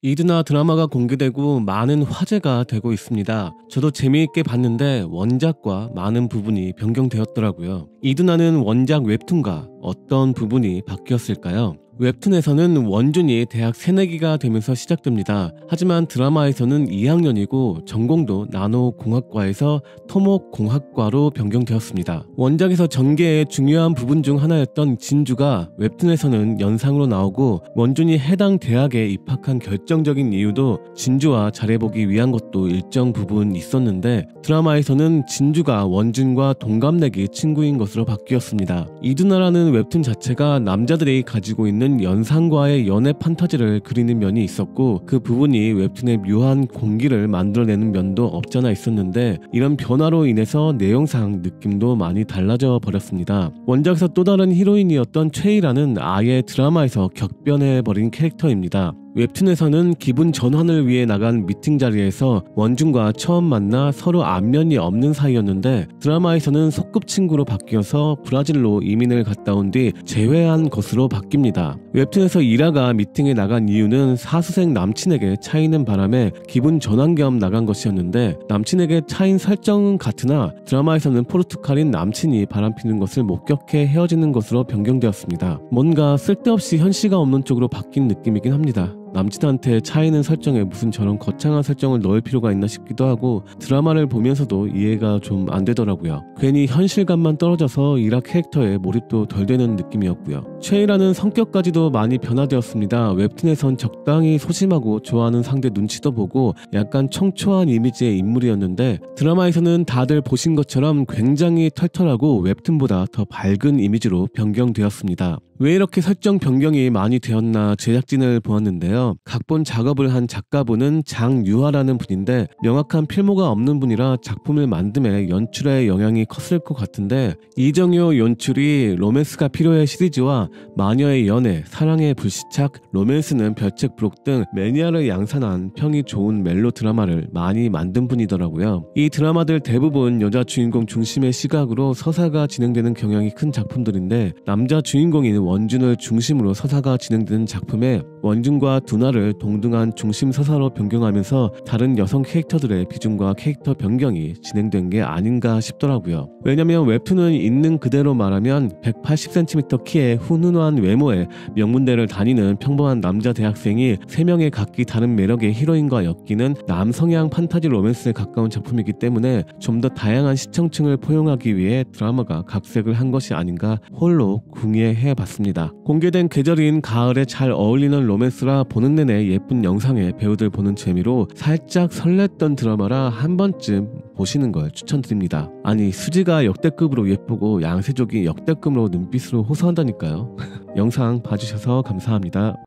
이드나 드라마가 공개되고 많은 화제가 되고 있습니다. 저도 재미있게 봤는데 원작과 많은 부분이 변경되었더라고요. 이드나는 원작 웹툰과 어떤 부분이 바뀌었을까요? 웹툰에서는 원준이 대학 새내기가 되면서 시작됩니다. 하지만 드라마에서는 2학년이고 전공도 나노공학과에서 토목공학과로 변경되었습니다. 원작에서 전개의 중요한 부분 중 하나였던 진주가 웹툰에서는 연상으로 나오고, 원준이 해당 대학에 입학한 결정적인 이유도 진주와 잘해보기 위한 것도 일정 부분 있었는데, 드라마에서는 진주가 원준과 동갑내기 친구인 것으로 바뀌었습니다. 이드나라는 웹툰 자체가 남자들이 가지고 있는 연상과의 연애 판타지를 그리는 면이 있었고, 그 부분이 웹툰의 묘한 공기를 만들어내는 면도 없잖아 있었는데, 이런 변화로 인해서 내용상 느낌도 많이 달라져 버렸습니다. 원작에서 또 다른 히로인이었던 최이라는 아예 드라마에서 격변해버린 캐릭터입니다. 웹툰에서는 기분 전환을 위해 나간 미팅 자리에서 원준과 처음 만나 서로 안면이 없는 사이였는데, 드라마에서는 소꿉친구로 바뀌어서 브라질로 이민을 갔다 온 뒤 재회한 것으로 바뀝니다. 웹툰에서 이라가 미팅에 나간 이유는 사수생 남친에게 차이는 바람에 기분 전환 겸 나간 것이었는데, 남친에게 차인 설정은 같으나 드라마에서는 포르투갈인 남친이 바람피는 것을 목격해 헤어지는 것으로 변경되었습니다. 뭔가 쓸데없이 현실감 없는 쪽으로 바뀐 느낌이긴 합니다. 남친한테 차이는 설정에 무슨 저런 거창한 설정을 넣을 필요가 있나 싶기도 하고, 드라마를 보면서도 이해가 좀 안 되더라고요. 괜히 현실감만 떨어져서 이라 캐릭터에 몰입도 덜 되는 느낌이었고요. 최이라는 성격까지도 많이 변화되었습니다. 웹툰에선 적당히 소심하고 좋아하는 상대 눈치도 보고 약간 청초한 이미지의 인물이었는데, 드라마에서는 다들 보신 것처럼 굉장히 털털하고 웹툰보다 더 밝은 이미지로 변경되었습니다. 왜 이렇게 설정 변경이 많이 되었나 제작진을 보았는데요. 각본 작업을 한 작가분은 장유하라는 분인데, 명확한 필모가 없는 분이라 작품을 만듦에 연출에 영향이 컸을 것 같은데, 이정효 연출이 로맨스가 필요해 시리즈와 마녀의 연애, 사랑의 불시착, 로맨스는 별책 부록 등 매니아를 양산한 평이 좋은 멜로 드라마를 많이 만든 분이더라고요. 이 드라마들 대부분 여자 주인공 중심의 시각으로 서사가 진행되는 경향이 큰 작품들인데, 남자 주인공인 원준을 중심으로 서사가 진행되는 작품에 원준과 두나를 동등한 중심 서사로 변경하면서 다른 여성 캐릭터들의 비중과 캐릭터 변경이 진행된 게 아닌가 싶더라고요. 왜냐면 웹툰은 있는 그대로 말하면 180cm 키의 훈훈한 외모에 명문대를 다니는 평범한 남자 대학생이 3명의 각기 다른 매력의 히로인과 엮이는 남성향 판타지 로맨스에 가까운 작품이기 때문에 좀 더 다양한 시청층을 포용하기 위해 드라마가 각색을 한 것이 아닌가 홀로 궁예해봤습니다. 공개된 계절인 가을에 잘 어울리는 로맨스라 보는 내내 예쁜 영상에 배우들 보는 재미로 살짝 설렜던 드라마라 한 번쯤 보시는 걸 추천드립니다. 아니, 수지가 역대급으로 예쁘고 양세족이 역대급으로 눈빛으로 호소한다니까요. 영상 봐주셔서 감사합니다.